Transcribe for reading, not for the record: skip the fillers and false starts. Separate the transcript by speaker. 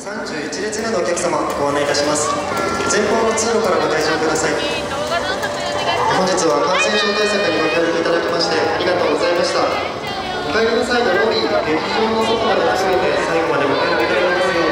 Speaker 1: 31列目のお客様、ご案内いたします。前方の通路からご退場ください。本日は感染症対策にご協力いただきましてありがとうございました。お帰りの際のロビー、劇場の外まで含めて最後までご協力いただきますよう